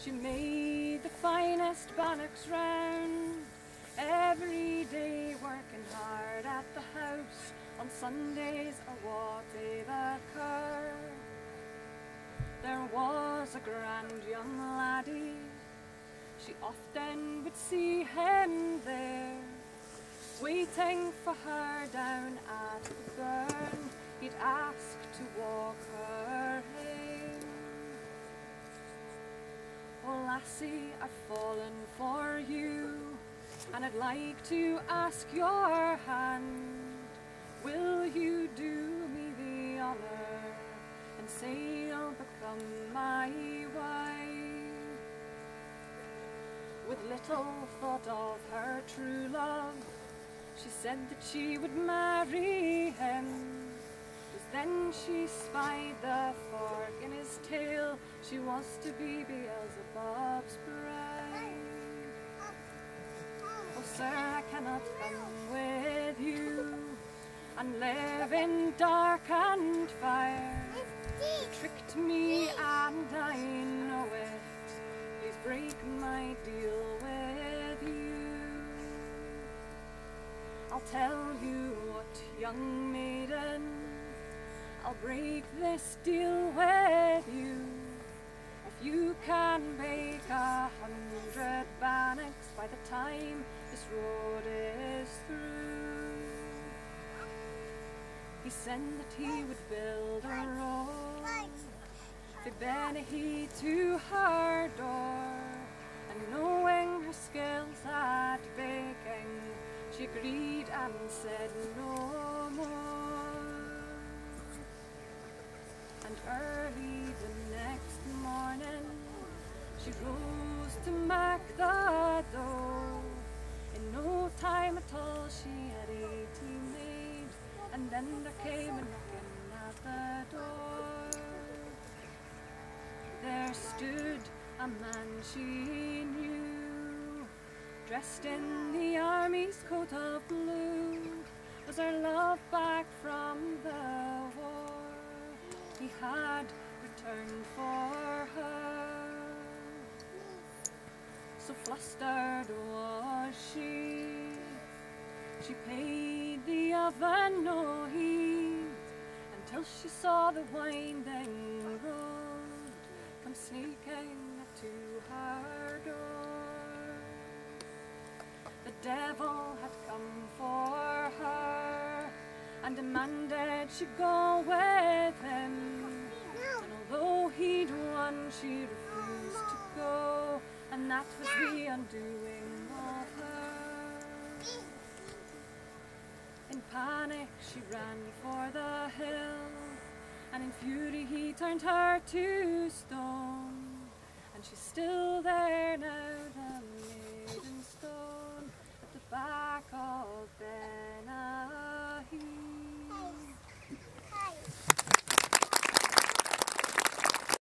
She made the finest bannocks round, every day working hard at the house, on Sundays away the car. There was a grand young laddie, she often would see him there, waiting for her down at the burn. He'd ask to walk her home. Oh lassie, I've fallen for you, and I'd like to ask your hand. Will you do me the honour and say you'll become my wife? With little thought of her true love, she said that she would marry him. 'Twas then she spied the fork in his tail, she was to be Beelzebub's bride. Oh sir, I cannot come with you and live in dark and fire. You tricked me and I know it, please break my deal with you. I'll tell you what, young maiden, I'll break this deal with you. If you can bake 100 bannocks by the time this road is through. He said that he would build a road from Benihee to her door, and knowing her skills at baking, she agreed and said no more. And early the next morning, she rose to make the dough. In no time at all she had 80 maids, and then there came a knocking at the door. There stood a man she knew, dressed in the army's coat of blue. Was her love back from the war? He had returned for her. So flustered was she paid the oven no heed, until she saw the winding road come sneaking up to her door. The devil had come for her and demanded she go with him, and although he'd won, she refused to go, and that was the undoing of her. In panic she ran for the hill, and in fury he turned her to stone, and she's still there now, the maiden stone, at the back of bed.